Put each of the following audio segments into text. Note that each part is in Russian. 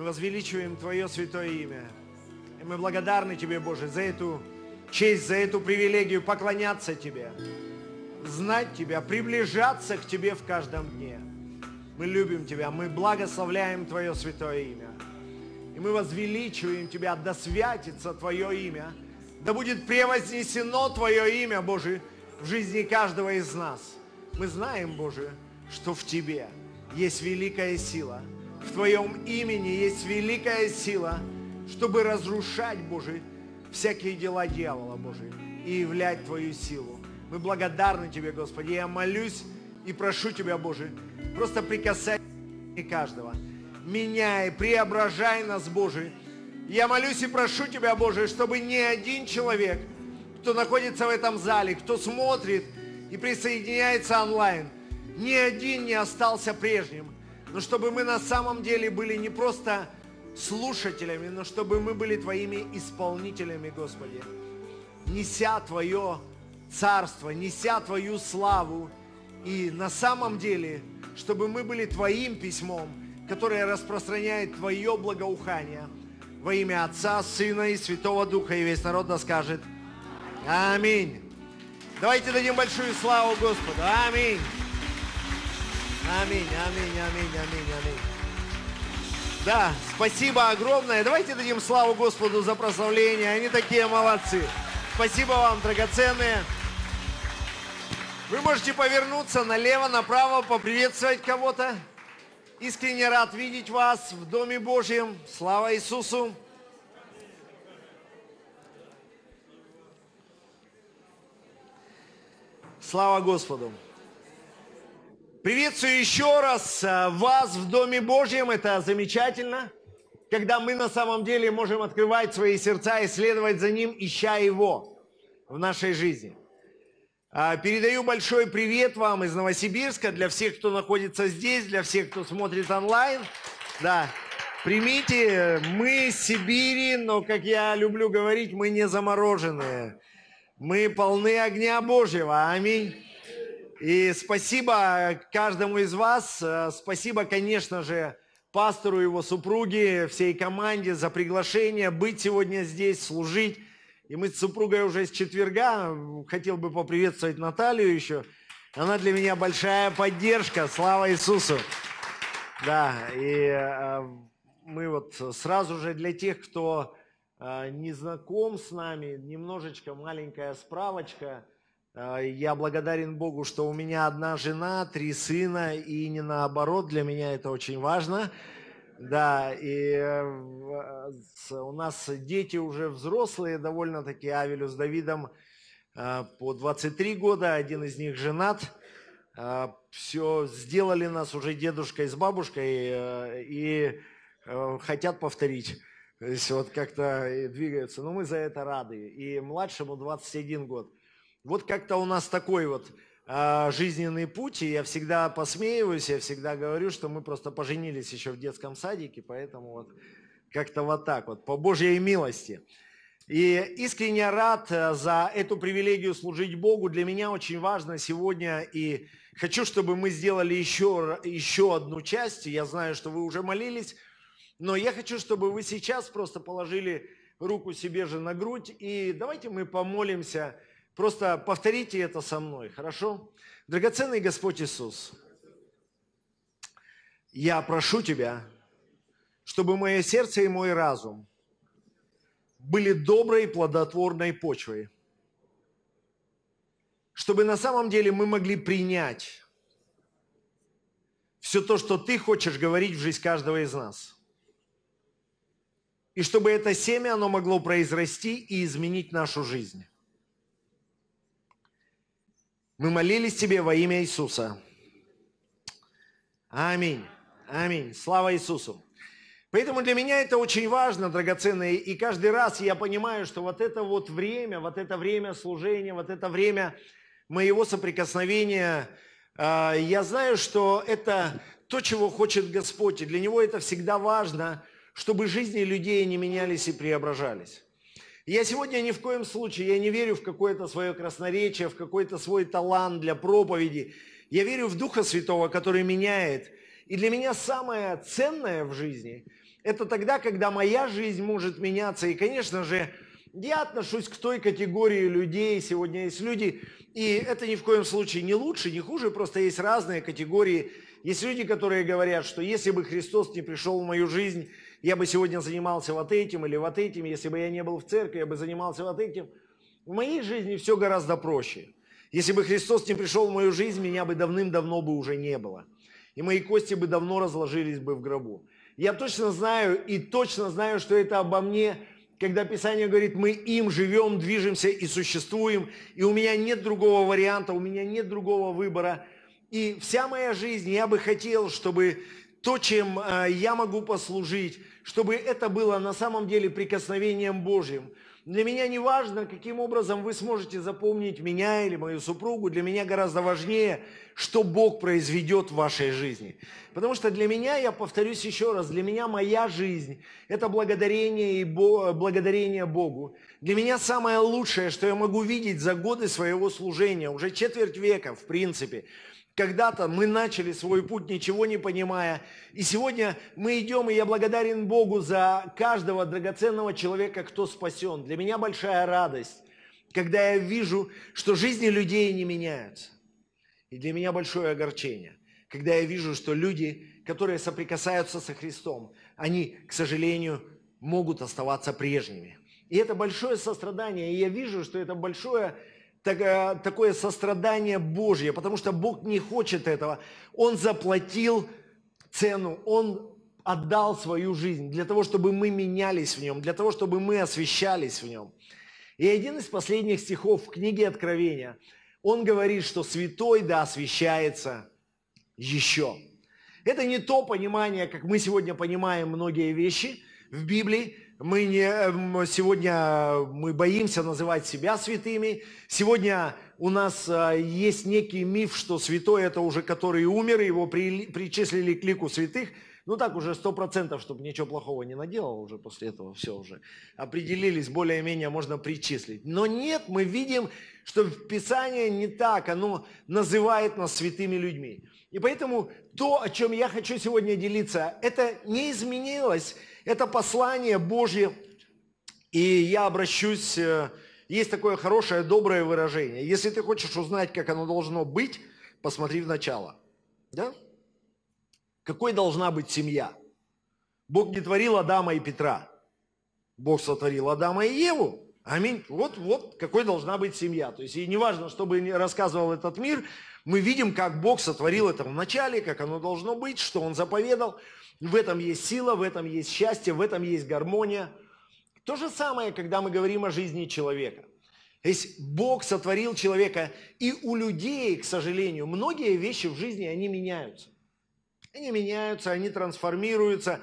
возвеличиваем Твое святое имя. И мы благодарны Тебе, Боже, за эту честь, за эту привилегию поклоняться Тебе, знать Тебя, приближаться к Тебе в каждом дне. Мы любим Тебя, мы благословляем Твое святое имя. И мы возвеличиваем Тебя, да святится Твое имя, да будет превознесено Твое имя, Боже, в жизни каждого из нас. Мы знаем, Боже, что в Тебе есть великая сила. В Твоем имени есть великая сила, чтобы разрушать, Боже, всякие дела дьявола, Боже, и являть Твою силу. Мы благодарны Тебе, Господи. Я молюсь и прошу Тебя, Боже, просто прикасайся к каждого. Меняй, преображай нас, Боже. Я молюсь и прошу Тебя, Боже, чтобы ни один человек, кто находится в этом зале, кто смотрит и присоединяется онлайн, ни один не остался прежним. Но чтобы мы на самом деле были не просто слушателями, но чтобы мы были Твоими исполнителями, Господи, неся Твое царство, неся Твою славу. И на самом деле, чтобы мы были Твоим письмом, которое распространяет Твое благоухание во имя Отца, Сына и Святого Духа. И весь народ да скажет аминь. Давайте дадим большую славу Господу. Аминь. Аминь, аминь, аминь, аминь, аминь. Да, спасибо огромное. Давайте дадим славу Господу за прославление. Они такие молодцы. Спасибо вам, драгоценные. Вы можете повернуться налево, направо, поприветствовать кого-то. Искренне рад видеть вас в Доме Божьем. Слава Иисусу. Слава Господу. Приветствую еще раз вас в Доме Божьем. Это замечательно, когда мы на самом деле можем открывать свои сердца и следовать за Ним, ища Его в нашей жизни. Передаю большой привет вам из Новосибирска, для всех, кто находится здесь, для всех, кто смотрит онлайн. Да, примите, мы с Сибири, но, как я люблю говорить, мы не замороженные. Мы полны огня Божьего. Аминь. И спасибо каждому из вас. Спасибо, конечно же, пастору, его супруге, всей команде за приглашение быть сегодня здесь, служить. И мы с супругой уже с четверга. Хотел бы поприветствовать Наталью еще. Она для меня большая поддержка. Слава Иисусу. Да, и мы вот сразу же для тех, кто не знаком с нами, немножечко маленькая справочка. Я благодарен Богу, что у меня одна жена, 3 сына, и не наоборот, для меня это очень важно. Да, и у нас дети уже взрослые, довольно-таки, Авелю с Давидом по 23 года, один из них женат. Все, сделали нас уже дедушкой с бабушкой и хотят повторить. То есть вот как-то двигаются, но мы за это рады. И младшему 21 год. Вот как-то у нас такой вот жизненный путь, и я всегда посмеиваюсь, я всегда говорю, что мы просто поженились еще в детском садике, поэтому вот как-то вот так вот, по Божьей милости. И искренне рад за эту привилегию служить Богу. Для меня очень важно сегодня, и хочу, чтобы мы сделали еще одну часть. Я знаю, что вы уже молились, но я хочу, чтобы вы сейчас просто положили руку себе же на грудь, и давайте мы помолимся. Просто повторите это со мной, хорошо? Драгоценный Господь Иисус, я прошу Тебя, чтобы мое сердце и мой разум были доброй, плодотворной почвой, чтобы на самом деле мы могли принять все то, что Ты хочешь говорить в жизнь каждого из нас. И чтобы это семя, оно могло произрасти и изменить нашу жизнь. Мы молились Тебе во имя Иисуса. Аминь. Аминь. Слава Иисусу. Поэтому для меня это очень важно, драгоценные. И каждый раз я понимаю, что вот это время служения, вот это время моего соприкосновения, я знаю, что это то, чего хочет Господь. И для Него это всегда важно, чтобы жизни людей не менялись и преображались. Я сегодня ни в коем случае, я не верю в какое-то свое красноречие, в какой-то свой талант для проповеди. Я верю в Духа Святого, который меняет. И для меня самое ценное в жизни Это тогда, когда моя жизнь может меняться. И, конечно же, я отношусь к той категории людей. Сегодня есть люди, и это ни в коем случае не лучше, не хуже, просто есть разные категории. Есть люди, которые говорят, что если бы Христос не пришел в мою жизнь, я бы сегодня занимался вот этим или вот этим. Если бы я не был в церкви, я бы занимался вот этим. В моей жизни все гораздо проще. Если бы Христос не пришел в мою жизнь, меня бы давным-давно бы уже не было. И мои кости бы давно разложились бы в гробу. Я точно знаю что это обо мне, когда Писание говорит, мы им живем, движемся и существуем, и у меня нет другого варианта, у меня нет другого выбора. И вся моя жизнь, я бы хотел, чтобы то, чем я могу послужить, чтобы это было на самом деле прикосновением Божьим. Для меня не важно, каким образом вы сможете запомнить меня или мою супругу. Для меня гораздо важнее, что Бог произведет в вашей жизни. Потому что для меня, я повторюсь еще раз, для меня моя жизнь – это благодарение Богу. Для меня самое лучшее, что я могу видеть за годы своего служения, уже четверть века, в принципе. Когда-то мы начали свой путь, ничего не понимая. И сегодня мы идем, и я благодарен Богу за каждого драгоценного человека, кто спасен. Для меня большая радость, когда я вижу, что жизни людей не меняются. И для меня большое огорчение, когда я вижу, что люди, которые соприкасаются со Христом, они, к сожалению, могут оставаться прежними. И это большое сострадание. И я вижу, что это большое такое сострадание Божье, потому что Бог не хочет этого. Он заплатил цену, Он отдал свою жизнь для того, чтобы мы менялись в Нем, для того, чтобы мы освящались в Нем. И один из последних стихов в книге Откровения, он говорит, что святой да освящается еще. Это не то понимание, как мы сегодня понимаем многие вещи в Библии. Сегодня мы боимся называть себя святыми. Сегодня у нас есть некий миф, что святой – это уже который умер, его причислили к лику святых. Ну так уже 100%, чтобы ничего плохого не наделал уже после этого, все уже определились, более-менее можно причислить. Но нет, мы видим, что Писание не так, оно называет нас святыми людьми. И поэтому то, о чем я хочу сегодня делиться, это не изменилось. Это послание Божье, и я обращусь, есть такое хорошее, доброе выражение. Если ты хочешь узнать, как оно должно быть, посмотри в начало. Да? Какой должна быть семья? Бог не творил Адама и Петра. Бог сотворил Адама и Еву. Аминь. Вот какой должна быть семья. То есть, и неважно, что бы ни рассказывал этот мир, мы видим, как Бог сотворил это в начале, как оно должно быть, что Он заповедал. В этом есть сила, в этом есть счастье, в этом есть гармония. То же самое, когда мы говорим о жизни человека. То есть Бог сотворил человека, и у людей, к сожалению, многие вещи в жизни, они меняются. Они меняются, они трансформируются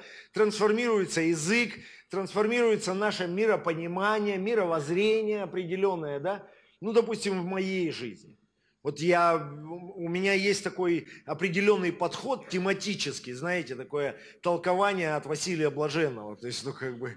язык, трансформируется наше миропонимание, мировоззрение определенное, да? Ну, допустим, в моей жизни. Вот у меня есть такой определенный подход тематический, знаете, такое толкование от Василия Блаженного, то есть,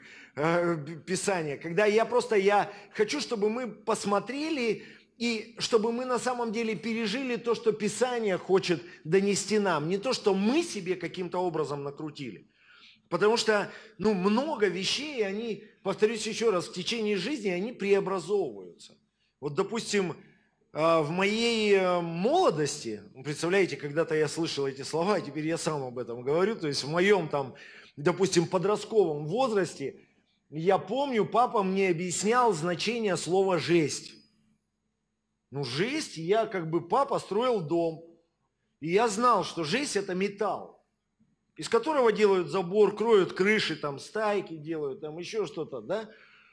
Писание. Когда я хочу, чтобы мы посмотрели и чтобы мы на самом деле пережили то, что Писание хочет донести нам, не то, что мы себе каким-то образом накрутили. Потому что, много вещей, они, повторюсь еще раз, в течение жизни, они преобразовываются. Вот, допустим, в моей молодости, представляете, когда-то я слышал эти слова, и теперь я сам об этом говорю, то есть в моем допустим, подростковом возрасте, я помню, папа мне объяснял значение слова «жесть». Жесть, папа строил дом, и я знал, что жесть – это металл, из которого делают забор, кроют крыши, стайки делают, еще что-то, да?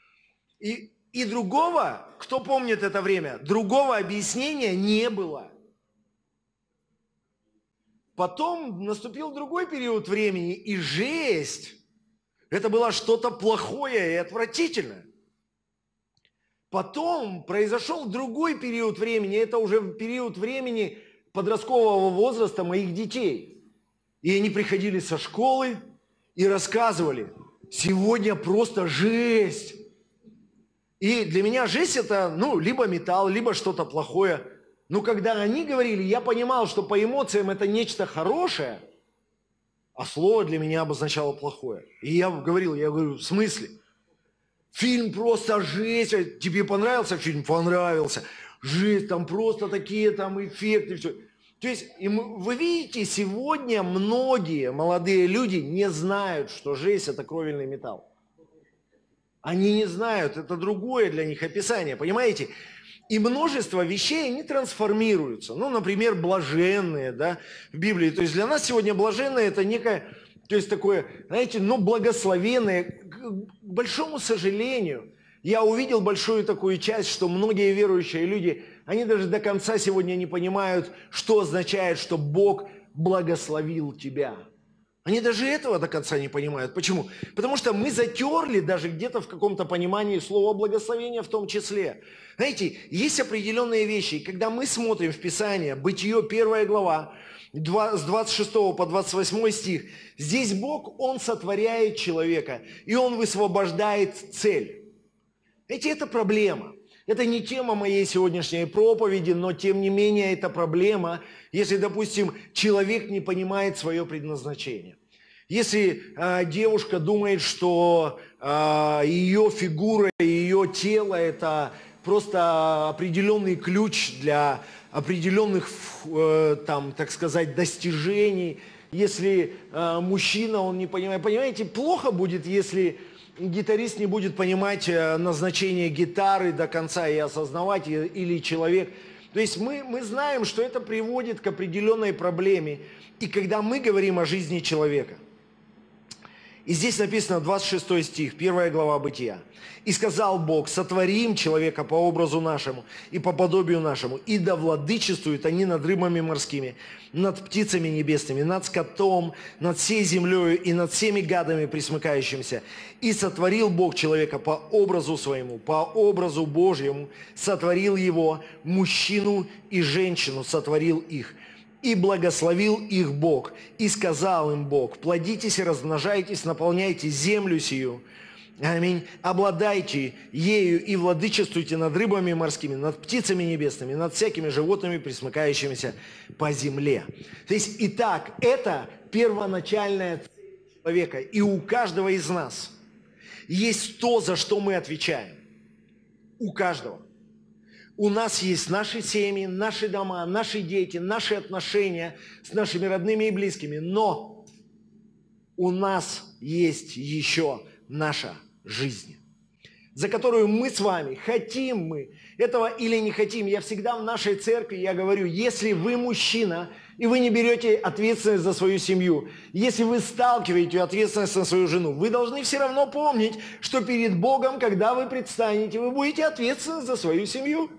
И другого, кто помнит это время, другого объяснения не было. Потом наступил другой период времени, и жесть – это было что-то плохое и отвратительное. Потом произошел другой период времени, это уже период времени подросткового возраста моих детей. И они приходили со школы и рассказывали, сегодня просто жесть. И для меня жесть это, либо металл, либо что-то плохое. Но когда они говорили, я понимал, что по эмоциям это нечто хорошее, А слово для меня обозначало плохое. И я говорю, в смысле? Фильм просто жесть. Тебе понравился фильм? Понравился. Жесть, там просто такие там эффекты. Все. То есть, вы видите, сегодня многие молодые люди не знают, что жесть – это кровельный металл. Они не знают, это другое для них описание, понимаете? И множество вещей, они трансформируются. Ну, например, блаженные, да, в Библии. То есть для нас сегодня блаженные – это некое, то есть такое, знаете, ну, благословенное. К большому сожалению, я увидел большую такую часть, что многие верующие люди, они даже до конца сегодня не понимают, что означает, что Бог благословил тебя. Они даже этого до конца не понимают. Почему? Потому что мы затерли даже где-то в каком-то понимании слова благословения в том числе. Знаете, есть определенные вещи. И когда мы смотрим в Писание, Бытие 1 глава, с 26 по 28 стих, здесь Бог, Он сотворяет человека, и Он высвобождает цель. Знаете, это проблема. Это не тема моей сегодняшней проповеди, но тем не менее это проблема, если, допустим, человек не понимает свое предназначение. Если девушка думает, что ее фигура, ее тело – это просто определенный ключ для определенных, там, так сказать, достижений, если мужчина, он не понимает, понимаете, плохо будет, если гитарист не будет понимать назначение гитары до конца и осознавать, или человек. То есть мы знаем, что это приводит к определенной проблеме. И когда мы говорим о жизни человека, и здесь написано 26 стих, 1 глава Бытия. «И сказал Бог, сотворим человека по образу нашему и по подобию нашему, и да владычествуют они над рыбами морскими, над птицами небесными, над скотом, над всей землею и над всеми гадами пресмыкающимися. И сотворил Бог человека по образу своему, по образу Божьему, сотворил его, мужчину и женщину сотворил их. И благословил их Бог, и сказал им Бог, плодитесь и размножайтесь, наполняйте землю сию. Аминь. Обладайте ею и владычествуйте над рыбами морскими, над птицами небесными, над всякими животными, пресмыкающимися по земле». То есть, итак, это первоначальная цель человека. И у каждого из нас есть то, за что мы отвечаем. У каждого. У нас есть наши семьи, наши дома, наши дети, наши отношения с нашими родными и близкими. Но у нас есть еще наша жизнь, за которую мы с вами, хотим мы этого или не хотим. Я всегда в нашей церкви, я говорю, если вы мужчина, и вы не берете ответственность за свою семью, если вы сталкиваете ответственность на свою жену, вы должны все равно помнить, что перед Богом, когда вы предстанете, вы будете ответственны за свою семью.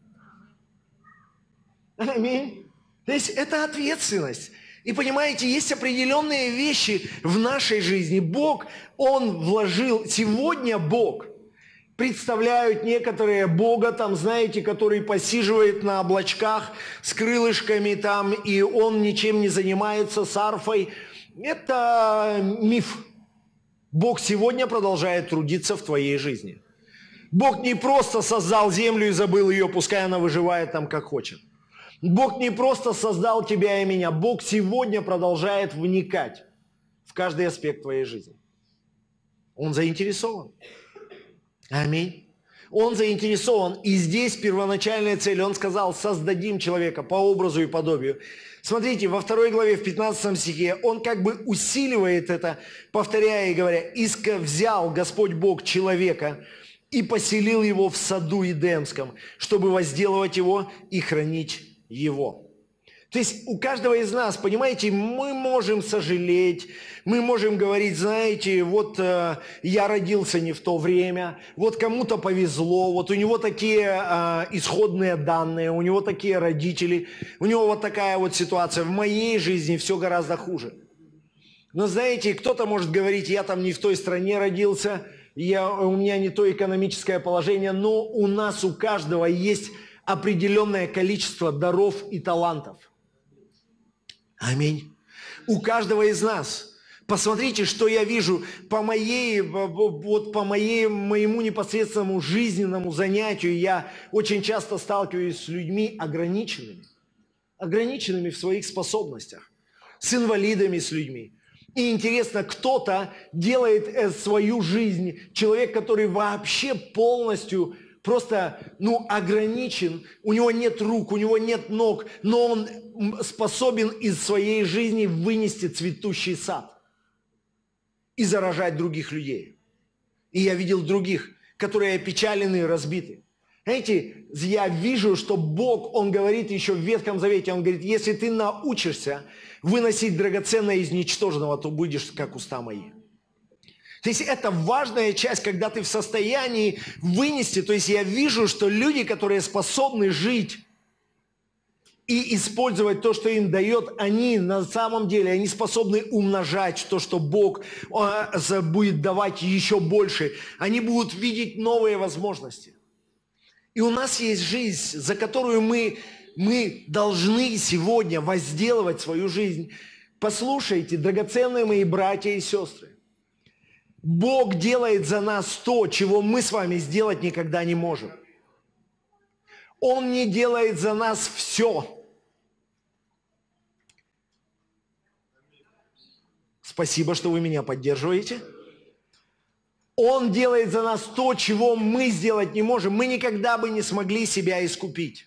Аминь. То есть это ответственность. И понимаете, есть определенные вещи в нашей жизни. Бог, Он вложил, сегодня Бог, представляют некоторые Бога, там, знаете, который посиживает на облачках с крылышками там, и Он ничем не занимается, с арфой. Это миф. Бог сегодня продолжает трудиться в твоей жизни. Бог не просто создал землю и забыл ее, пускай она выживает там как хочет. Бог не просто создал тебя и меня. Бог сегодня продолжает вникать в каждый аспект твоей жизни. Он заинтересован. Аминь. Он заинтересован. И здесь первоначальная цель. Он сказал, создадим человека по образу и подобию. Смотрите, во 2 главе, в 15 стихе, он как бы усиливает это, повторяя и говоря, «Иска взял Господь Бог человека и поселил его в саду Эдемском, чтобы возделывать его и хранить его». То есть у каждого из нас, понимаете, мы можем сожалеть, мы можем говорить, знаете, вот я родился не в то время, вот кому-то повезло, вот у него такие исходные данные, у него такие родители, у него вот такая вот ситуация. В моей жизни все гораздо хуже. Но знаете, кто-то может говорить, я там не в той стране родился, у меня не то экономическое положение, но у нас, у каждого есть определенное количество даров и талантов. Аминь. У каждого из нас. Посмотрите, что я вижу по моему непосредственному жизненному занятию. Я очень часто сталкиваюсь с людьми ограниченными в своих способностях, с инвалидами, с людьми. И интересно, кто-то делает свою жизнь, человек, который вообще полностью просто, ограничен, у него нет рук, у него нет ног, но он способен из своей жизни вынести цветущий сад и заражать других людей. И я видел других, которые опечалены и разбиты. Знаете, я вижу, что Бог, Он говорит еще в Ветхом Завете, Он говорит, если ты научишься выносить драгоценное из ничтожного, то будешь как уста мои. То есть это важная часть, когда ты в состоянии вынести. То есть я вижу, что люди, которые способны жить и использовать то, что им дает, они на самом деле, они способны умножать то, что Бог будет давать еще больше. Они будут видеть новые возможности. И у нас есть жизнь, за которую мы должны сегодня возделывать свою жизнь. Послушайте, драгоценные мои братья и сестры, Бог делает за нас то, чего мы с вами сделать никогда не можем. Он не делает за нас все. Спасибо, что вы меня поддерживаете. Он делает за нас то, чего мы сделать не можем. Мы никогда бы не смогли себя искупить.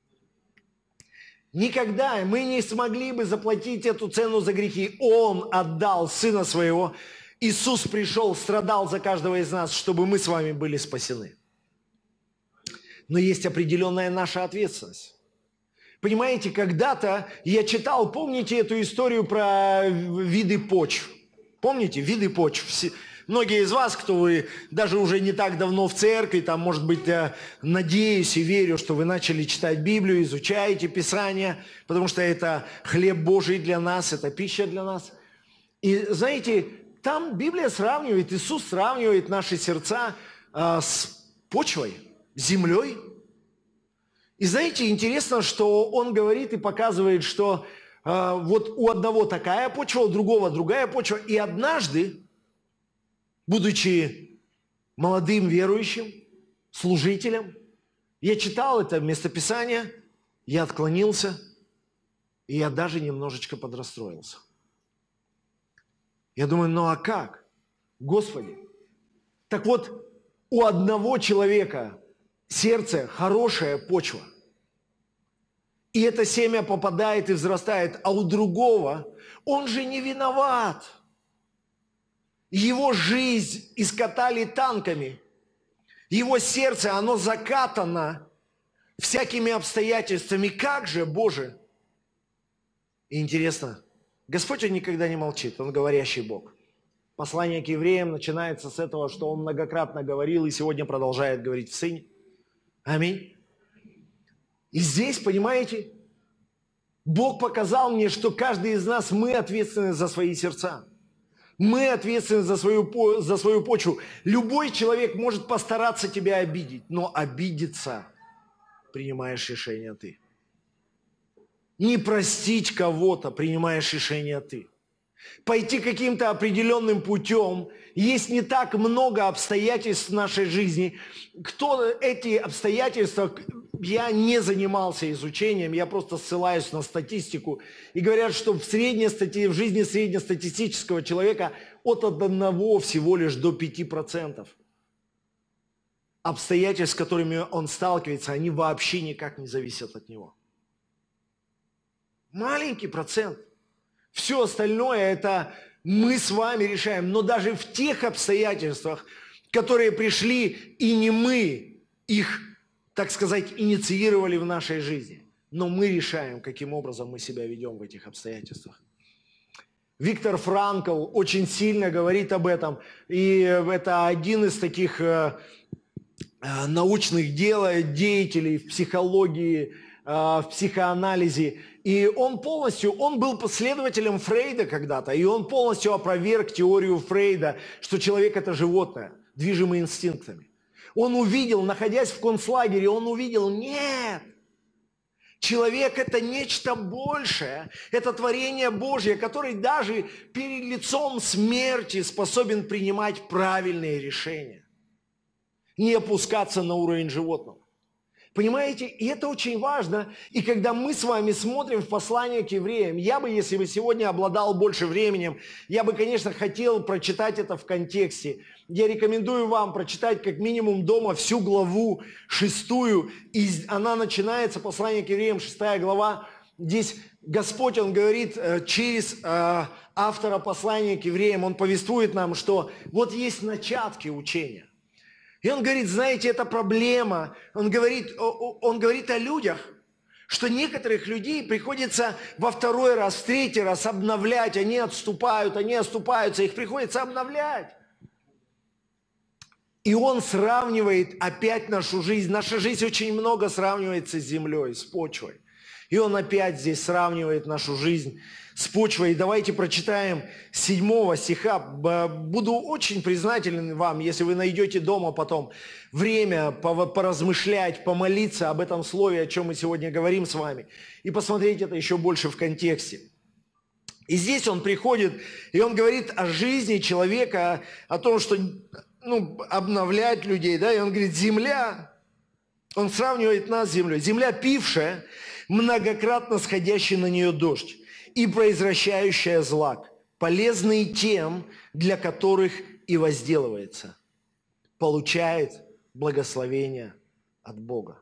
Никогда мы не смогли бы заплатить эту цену за грехи. Он отдал Сына Своего. Иисус пришел, страдал за каждого из нас, чтобы мы с вами были спасены. Но есть определенная наша ответственность. Понимаете, когда-то я читал, помните эту историю про виды почв? Помните, виды почв? Многие из вас, кто вы даже уже не так давно в церкви, там, может быть, я надеюсь и верю, что вы начали читать Библию, изучаете Писание, потому что это хлеб Божий для нас, это пища для нас. И знаете, там Библия сравнивает, Иисус сравнивает наши сердца с почвой, с землей. И знаете, интересно, что Он говорит и показывает, что вот у одного такая почва, у другого другая почва, и однажды, будучи молодым верующим, служителем, я читал это местописание, я отклонился, и я даже немножечко подрастроился. Я думаю, ну а как? Господи. Так вот, у одного человека сердце хорошая почва, и это семя попадает и взрастает, а у другого, он же не виноват. Его жизнь искатали танками. Его сердце, оно закатано всякими обстоятельствами. Как же, Боже? И интересно, Господь, Он никогда не молчит, Он говорящий Бог. Послание к евреям начинается с этого, что Он многократно говорил и сегодня продолжает говорить в Сыне. Аминь. И здесь, понимаете, Бог показал мне, что каждый из нас, мы ответственны за свои сердца. Мы ответственны за свою почву. Любой человек может постараться тебя обидеть, но обидеться принимаешь решение ты. Не простить кого-то принимаешь решение ты. Пойти каким-то определенным путем. Есть не так много обстоятельств в нашей жизни. Кто эти обстоятельства, я не занимался изучением, я просто ссылаюсь на статистику. И говорят, что в жизни среднестатистического человека от 1 всего лишь до 5% обстоятельств, с которыми он сталкивается, они вообще никак не зависят от него. Маленький процент. Все остальное это мы с вами решаем. Но даже в тех обстоятельствах, которые пришли, и не мы их, так сказать, инициировали в нашей жизни, но мы решаем, каким образом мы себя ведем в этих обстоятельствах. Виктор Франкл очень сильно говорит об этом. И это один из таких научных деятелей в психологии, в психоанализе. И он был последователем Фрейда когда-то, и он полностью опроверг теорию Фрейда, что человек – это животное, движимое инстинктами. Он увидел, находясь в концлагере, нет, человек – это нечто большее, это творение Божье, который даже перед лицом смерти способен принимать правильные решения, не опускаться на уровень животного. Понимаете? И это очень важно. И когда мы с вами смотрим в послание к евреям, я бы, если бы сегодня обладал больше временем, я бы, конечно, хотел прочитать это в контексте. Я рекомендую вам прочитать как минимум дома всю главу 6. И она начинается, послание к евреям, 6 глава. Здесь Господь, Он говорит через автора послания к евреям, Он повествует нам, что вот есть начатки учения. И он говорит, знаете, это проблема. Он говорит о людях, что некоторых людей приходится во второй раз, в третий раз обновлять. Они оступаются, их приходится обновлять. И он сравнивает опять нашу жизнь. Наша жизнь очень много сравнивается с землей, с почвой. И он опять здесь сравнивает нашу жизнь с почвой. Давайте прочитаем 7 стиха. Буду очень признателен вам, если вы найдете дома потом время поразмышлять, помолиться об этом слове, о чем мы сегодня говорим с вами, и посмотреть это еще больше в контексте. И здесь он приходит, и он говорит о жизни человека, о том, что обновлять людей, да, и он говорит, земля, он сравнивает нас с землей, земля пившая, многократно сходящий на нее дождь, и произвращающая злак, полезный тем, для которых и возделывается, получает благословение от Бога.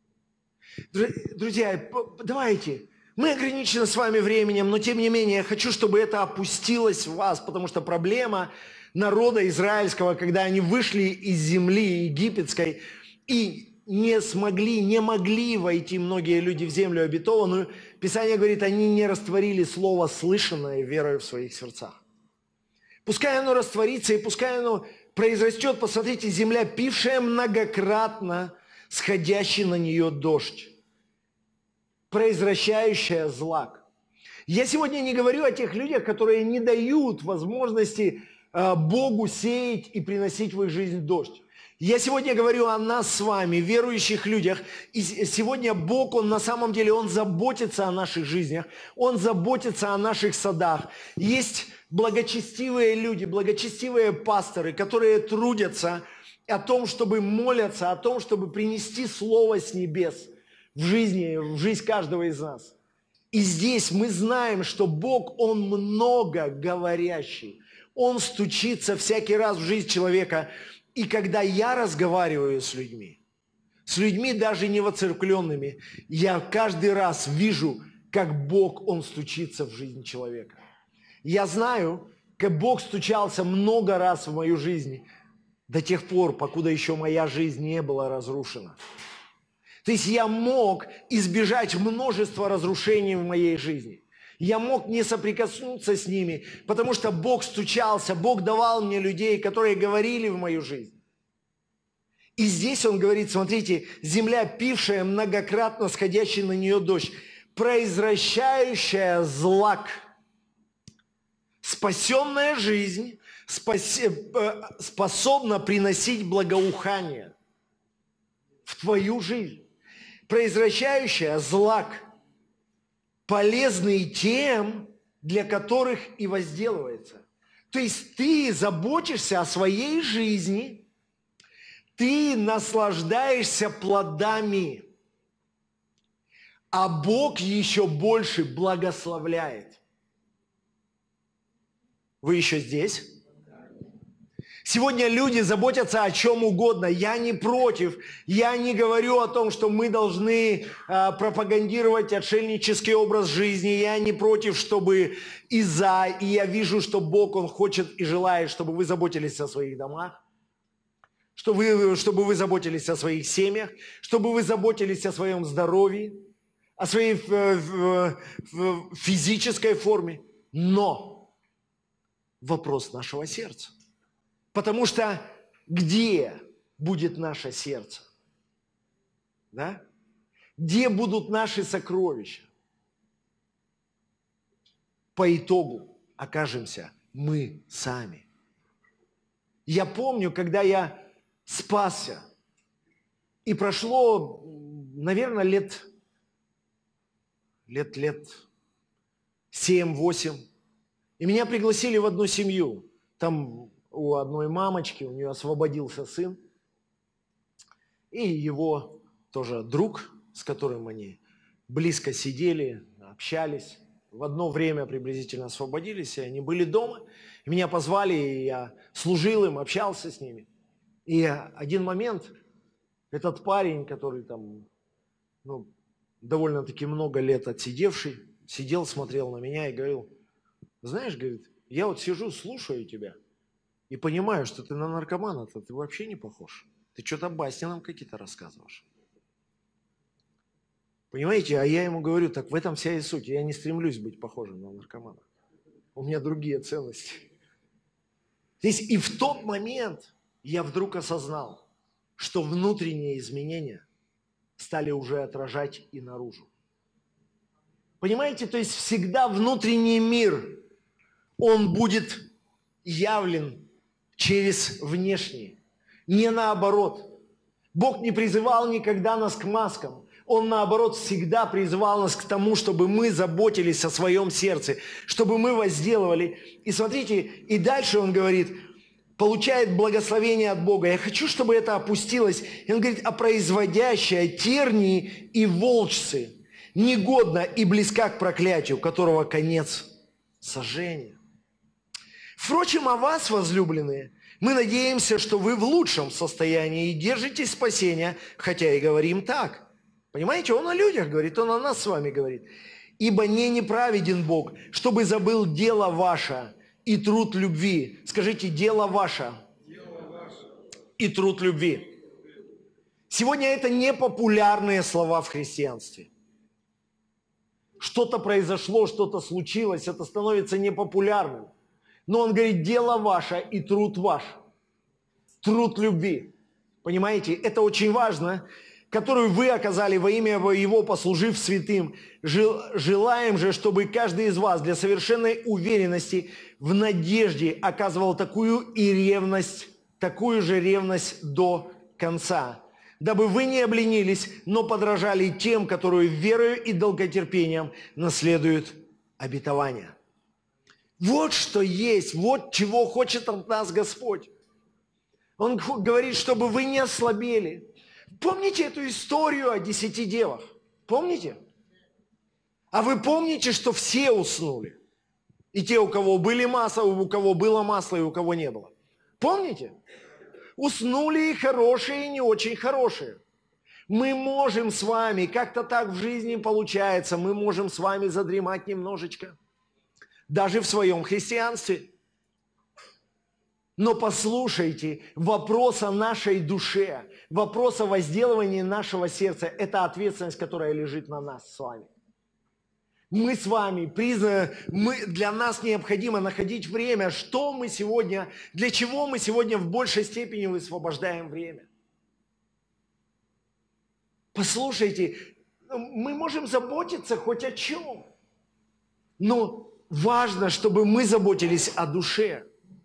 Друзья, давайте, мы ограничены с вами временем, но тем не менее я хочу, чтобы это опустилось в вас, потому что проблема народа израильского, когда они вышли из земли египетской и не могли войти многие люди в землю обетованную, Писание говорит, они не растворили слово, слышанное верою в своих сердцах. Пускай оно растворится, и пускай оно произрастет. Посмотрите, земля, пившая многократно сходящий на нее дождь, произвращающая злак. Я сегодня не говорю о тех людях, которые не дают возможности Богу сеять и приносить в их жизнь дождь. Я сегодня говорю о нас с вами, верующих людях. И сегодня Бог, Он на самом деле, Он заботится о наших жизнях. Он заботится о наших садах. Есть благочестивые люди, благочестивые пасторы, которые трудятся о том, чтобы молятся, о том, чтобы принести Слово с небес в жизнь каждого из нас. И здесь мы знаем, что Бог, Он много говорящий. Он стучится всякий раз в жизнь человека. И когда я разговариваю с людьми даже не воцерквленными, я каждый раз вижу, как Бог, Он стучится в жизнь человека. Я знаю, как Бог стучался много раз в мою жизнь, до тех пор, покуда еще моя жизнь не была разрушена. То есть я мог избежать множества разрушений в моей жизни. Я мог не соприкоснуться с ними, потому что Бог стучался, Бог давал мне людей, которые говорили в мою жизнь. И здесь Он говорит, смотрите, земля, пившая, многократно сходящий на нее дождь, произвращающая злак. Спасенная жизнь способна приносить благоухание в твою жизнь. Произвращающая злак, полезный тем, для которых и возделывается. То есть ты заботишься о своей жизни, ты наслаждаешься плодами, а Бог еще больше благословляет. Вы еще здесь? Сегодня люди заботятся о чем угодно. Я не против. Я не говорю о том, что мы должны пропагандировать отшельнический образ жизни. Я не против, чтобы и я вижу, что Бог, Он хочет и желает, чтобы вы заботились о своих домах, чтобы вы заботились о своих семьях, чтобы вы заботились о своем здоровье, о своей физической форме. Но вопрос нашего сердца. Потому что где будет наше сердце? Да? Где будут наши сокровища? По итогу окажемся мы сами. Я помню, когда я спасся, и прошло, наверное, лет 7-8, и меня пригласили в одну семью. Там у одной мамочки, у нее освободился сын, и его тоже друг, с которым они близко сидели, общались. В одно время приблизительно освободились, и они были дома. И меня позвали, и я служил им, общался с ними. И один момент, этот парень, который там, довольно-таки много лет отсидевший, сидел, смотрел на меня и говорил: знаешь, говорит, я вот сижу, слушаю тебя и понимаю, что ты на наркомана-то ты вообще не похож. Ты что-то басни нам какие-то рассказываешь. Понимаете, а я ему говорю, так в этом вся и суть. Я не стремлюсь быть похожим на наркомана. У меня другие ценности. Здесь и в тот момент я вдруг осознал, что внутренние изменения стали уже отражать и наружу. Понимаете, то есть всегда внутренний мир, он будет явлен через внешний, не наоборот. Бог не призывал никогда нас к маскам. Он, наоборот, всегда призывал нас к тому, чтобы мы заботились о своем сердце, чтобы мы возделывали. И смотрите, и дальше он говорит, получает благословение от Бога. Я хочу, чтобы это опустилось. И он говорит, а производящая тернии и волчцы негодна и близка к проклятию, которого конец сожжения. Впрочем, о вас, возлюбленные, мы надеемся, что вы в лучшем состоянии и держитесь спасения, хотя и говорим так. Понимаете, он о людях говорит, он о нас с вами говорит. Ибо не неправеден Бог, чтобы забыл дело ваше и труд любви. Скажите, дело ваше и труд любви. Сегодня это не популярные слова в христианстве. Что-то произошло, что-то случилось, это становится непопулярным. Но он говорит, дело ваше и труд ваш. Труд любви. Понимаете, это очень важно, которую вы оказали во имя Его, послужив святым. Желаем же, чтобы каждый из вас для совершенной уверенности в надежде оказывал такую же ревность до конца, дабы вы не обленились, но подражали тем, которые верою и долготерпением наследуют обетование. Вот что есть, вот чего хочет от нас Господь. Он говорит, чтобы вы не ослабели. Помните эту историю о 10 девах? Помните? А вы помните, что все уснули? И те, у кого были масло, у кого было масло, и у кого не было. Помните? Уснули и хорошие, и не очень хорошие. Мы можем с вами, как-то так в жизни получается, мы можем с вами задремать немножечко. Даже в своем христианстве. Но послушайте, вопрос о нашей душе, вопрос о возделывании нашего сердца – это ответственность, которая лежит на нас с вами. Мы с вами для нас необходимо находить время, что мы сегодня, для чего мы сегодня в большей степени высвобождаем время. Послушайте, мы можем заботиться хоть о чем, но важно, чтобы мы заботились о душе.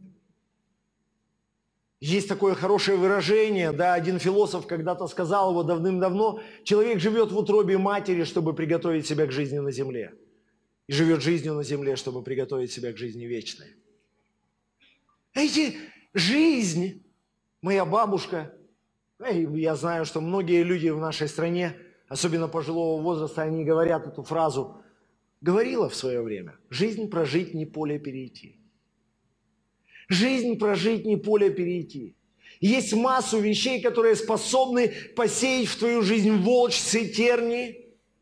Есть такое хорошее выражение, один философ когда-то сказал его давным-давно, человек живет в утробе матери, чтобы приготовить себя к жизни на земле. И живет жизнью на земле, чтобы приготовить себя к жизни вечной. Знаете, жизнь, моя бабушка, я знаю, что многие люди в нашей стране, особенно пожилого возраста, они говорят эту фразу, говорила в свое время, жизнь прожить не поле перейти. Жизнь прожить не поле перейти. Есть массу вещей, которые способны посеять в твою жизнь волчцы, тернии.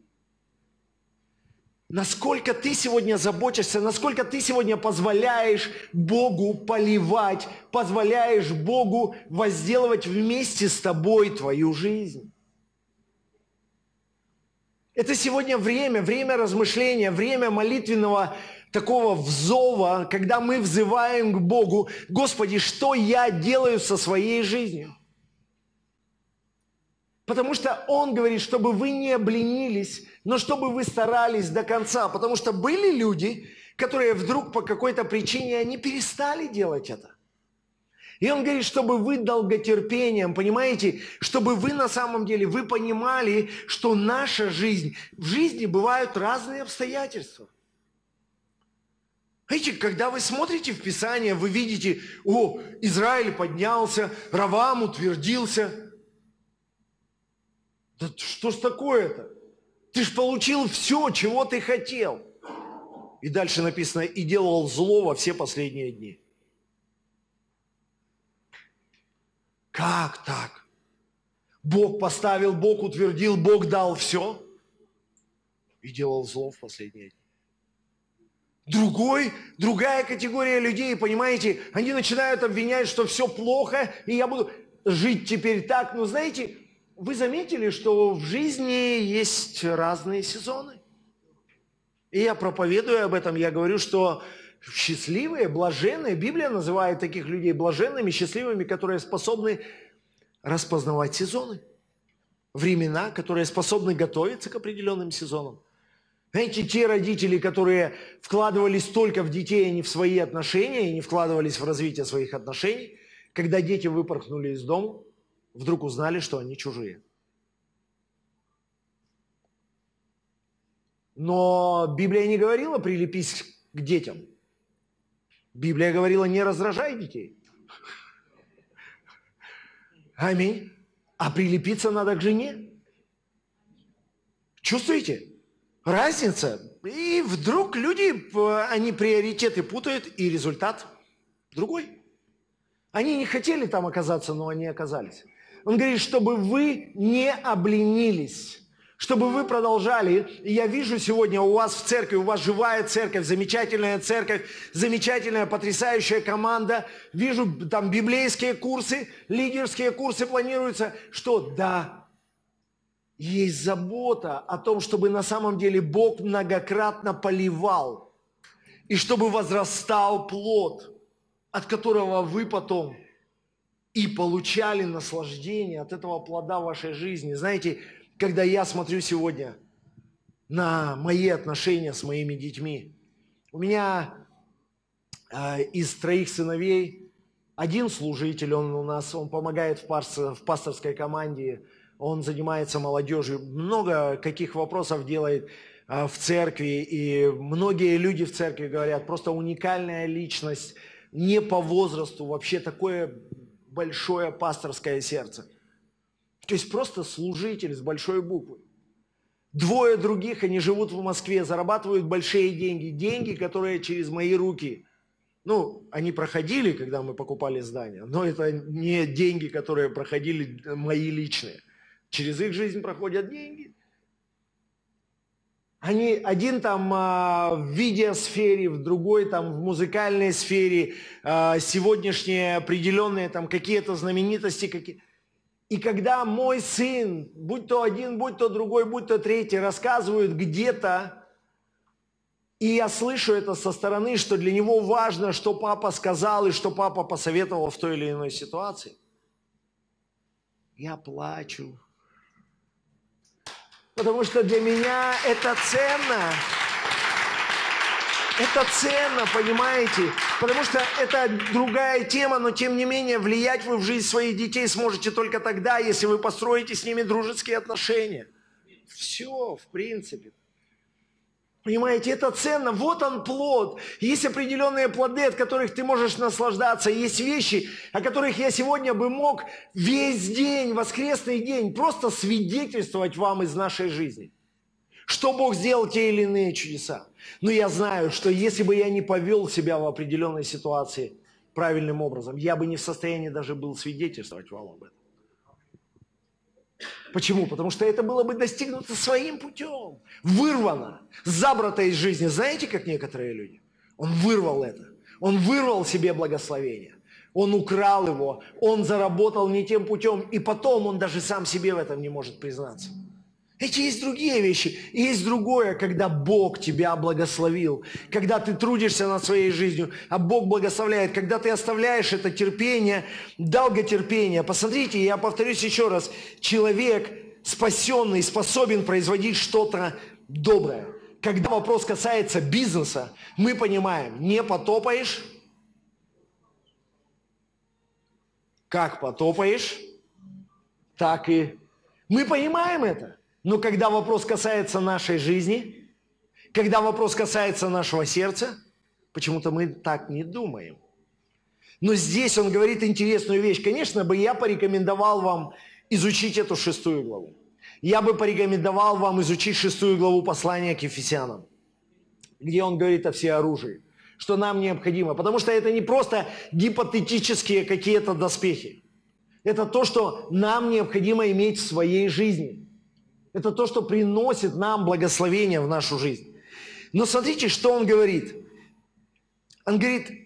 Насколько ты сегодня заботишься, насколько ты сегодня позволяешь Богу поливать, позволяешь Богу возделывать вместе с тобой твою жизнь. Это сегодня время размышления, время молитвенного такого взова, когда мы взываем к Богу, Господи, что я делаю со своей жизнью? Потому что Он говорит, чтобы вы не обленились, но чтобы вы старались до конца. Потому что были люди, которые вдруг по какой-то причине, они перестали делать это. И Он говорит, чтобы вы долготерпением, понимаете, чтобы вы на самом деле, вы понимали, что наша жизнь, в жизни бывают разные обстоятельства. Знаете, когда вы смотрите в Писание, вы видите, Израиль поднялся, Равам утвердился. Да что ж такое-то? Ты ж получил все, чего ты хотел. И дальше написано, и делал зло во все последние дни. Как так? Бог поставил, Бог утвердил, Бог дал все и делал зло в последние дни. Другая категория людей, понимаете, они начинают обвинять, что все плохо, и я буду жить теперь так. Но знаете, вы заметили, что в жизни есть разные сезоны? И я проповедую об этом, я говорю, что счастливые, блаженные, Библия называет таких людей блаженными, счастливыми, которые способны распознавать сезоны, времена, которые способны готовиться к определенным сезонам. Знаете, те родители, которые вкладывались только в детей, а не в свои отношения, и не вкладывались в развитие своих отношений, когда дети выпорхнули из дома, вдруг узнали, что они чужие. Но Библия не говорила «прилепись к детям». Библия говорила «не раздражай детей». Аминь. А прилепиться надо к жене. Чувствуете? Разница. И вдруг люди, они приоритеты путают, и результат другой. Они не хотели там оказаться, но они оказались. Он говорит, чтобы вы не обленились, чтобы вы продолжали. И я вижу сегодня у вас в церкви, у вас живая церковь, замечательная, потрясающая команда. Вижу там библейские курсы, лидерские курсы планируются. Что? Да, есть забота о том, чтобы на самом деле Бог многократно поливал. И чтобы возрастал плод, от которого вы потом и получали наслаждение от этого плода в вашей жизни. Знаете, когда я смотрю сегодня на мои отношения с моими детьми, у меня из 3 сыновей один служитель, он помогает в пасторской команде, он занимается молодежью, много каких вопросов делает в церкви, и многие люди в церкви говорят, просто уникальная личность, не по возрасту, вообще такое большое пасторское сердце. То есть просто служитель с большой буквы. 2 других, они живут в Москве, зарабатывают большие деньги. Деньги, которые через мои руки, они проходили, когда мы покупали здание, но это не деньги, которые проходили мои личные. Через их жизнь проходят деньги. Один там в видеосфере, в другой там в музыкальной сфере, сегодняшние определенные там какие-то знаменитости, И когда мой сын, будь то один, будь то другой, будь то третий, рассказывают где-то, и я слышу это со стороны, что для него важно, что папа сказал и что папа посоветовал в той или иной ситуации, я плачу. Потому что для меня это ценно. Это ценно, понимаете? Потому что это другая тема, но тем не менее влиять вы в жизнь своих детей сможете только тогда, если вы построите с ними дружеские отношения. Все, в принципе. Понимаете, это ценно. Вот он плод. Есть определенные плоды, от которых ты можешь наслаждаться. Есть вещи, о которых я сегодня бы мог весь день, воскресный день, просто свидетельствовать вам из нашей жизни. Что Бог сделал те или иные чудеса. Но я знаю, что если бы я не повел себя в определенной ситуации правильным образом, я бы не в состоянии даже был свидетельствовать вам об этом. Почему? Потому что это было бы достигнуто своим путем. Вырвано, забрато из жизни. Знаете, как некоторые люди? Он вырвал это. Он вырвал себе благословение. Он украл его. Он заработал не тем путем. И потом он даже сам себе в этом не может признаться. Эти есть другие вещи. И есть другое, когда Бог тебя благословил. Когда ты трудишься над своей жизнью, а Бог благословляет. Когда ты оставляешь это терпение, долготерпение. Посмотрите, я повторюсь еще раз. Человек спасенный способен производить что-то доброе. Когда вопрос касается бизнеса, мы понимаем, не потопаешь. Как потопаешь, так и... Мы понимаем это. Но когда вопрос касается нашей жизни, когда вопрос касается нашего сердца, почему-то мы так не думаем. Но здесь он говорит интересную вещь. Конечно бы я порекомендовал вам изучить эту 6 главу. Я бы порекомендовал вам изучить 6 главу послания к Ефесянам, где он говорит о всеоружии, что нам необходимо. Потому что это не просто гипотетические какие-то доспехи. Это то, что нам необходимо иметь в своей жизни. Это то, что приносит нам благословение в нашу жизнь. Но смотрите, что он говорит. Он говорит,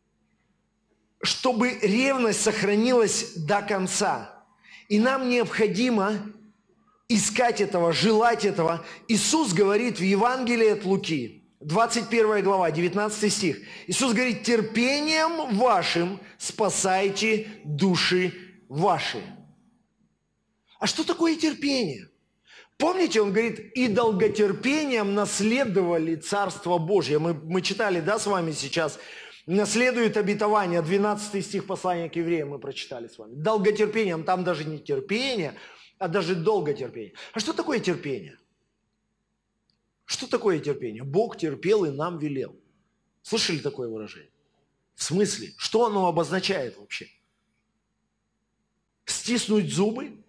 чтобы ревность сохранилась до конца. И нам необходимо искать этого, желать этого. Иисус говорит в Евангелии от Луки, 21 глава, 19 стих. Иисус говорит, терпением вашим спасайте души ваши. А что такое терпение? Помните, он говорит, и долготерпением наследовали Царство Божье. Мы читали, да, с вами сейчас, наследует обетование, 12 стих послания к евреям мы прочитали с вами. Долготерпением, там даже не терпение, а даже долготерпение. А что такое терпение? Что такое терпение? Бог терпел и нам велел. Слышали такое выражение? В смысле? Что оно обозначает вообще? Стиснуть зубы?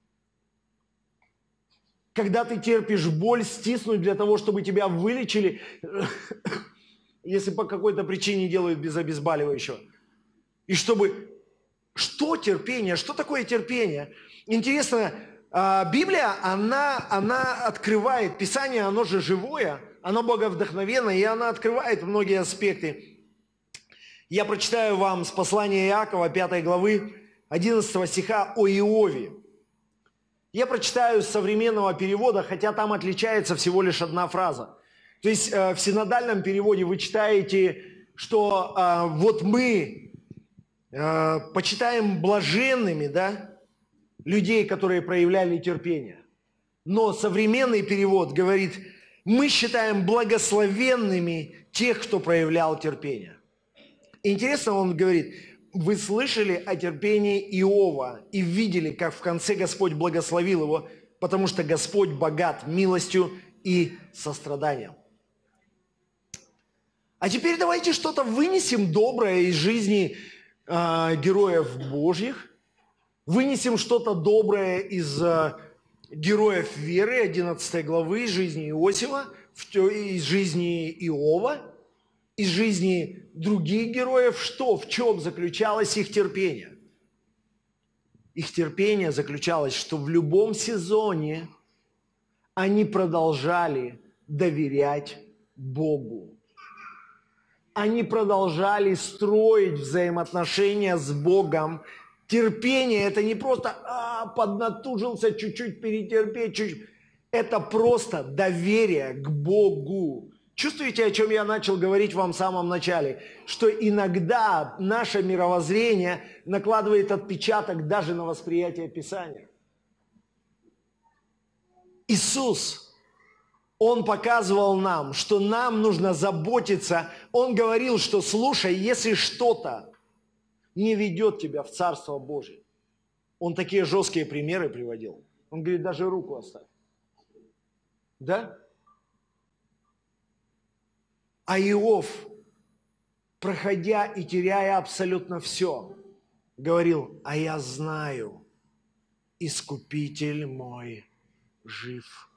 Когда ты терпишь боль, стиснуть для того, чтобы тебя вылечили, если по какой-то причине делают без обезболивающего. И чтобы... Что терпение? Что такое терпение? Интересно, Библия, она открывает, Писание, оно же живое, оно боговдохновенное, и она открывает многие аспекты. Я прочитаю вам с послания Иакова, 5 главы, 11 стиха о Иове. Я прочитаю с современного перевода, хотя там отличается всего лишь одна фраза. То есть в синодальном переводе вы читаете, что вот мы почитаем блаженными, да, людей, которые проявляли терпение. Но современный перевод говорит, мы считаем благословенными тех, кто проявлял терпение. Интересно, он говорит, вы слышали о терпении Иова и видели, как в конце Господь благословил его, потому что Господь богат милостью и состраданием. А теперь давайте что-то вынесем доброе из жизни героев Божьих, вынесем что-то доброе из героев веры, 11 главы, из жизни Иосифа, из жизни Иова, из жизни других героев. Что, в чем заключалось их терпение? Их терпение заключалось, что в любом сезоне они продолжали доверять Богу. Они продолжали строить взаимоотношения с Богом. Терпение – это не просто поднатужился, чуть-чуть перетерпеть, чуть-чуть. Это просто доверие к Богу. Чувствуете, о чем я начал говорить вам в самом начале? Что иногда наше мировоззрение накладывает отпечаток даже на восприятие Писания. Иисус, Он показывал нам, что нам нужно заботиться. Он говорил, что слушай, если что-то не ведет тебя в Царство Божие. Он такие жесткие примеры приводил. Он говорит, даже руку оставь. Да? А Иов, проходя и теряя абсолютно все, говорил, а я знаю, Искупитель мой жив.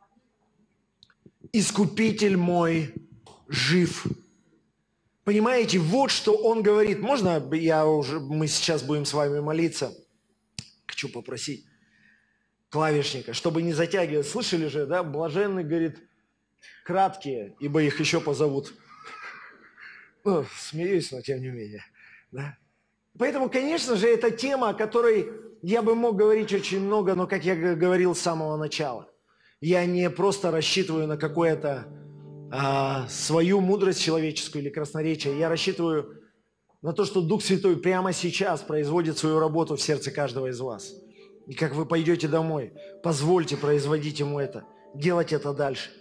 Искупитель мой жив. Понимаете, вот что он говорит. Можно мы сейчас будем с вами молиться? Хочу попросить клавишника, чтобы не затягивать. Слышали же, да? Блаженный, говорит, краткие, ибо их еще позовут. Ну, смеюсь, но тем не менее. Да? Поэтому, конечно же, это тема, о которой я бы мог говорить очень много, но, как я говорил с самого начала, я не просто рассчитываю на какое-то свою мудрость человеческую или красноречие. Я рассчитываю на то, что Дух Святой прямо сейчас производит свою работу в сердце каждого из вас. И как вы пойдете домой, позвольте производить Ему это, делать это дальше.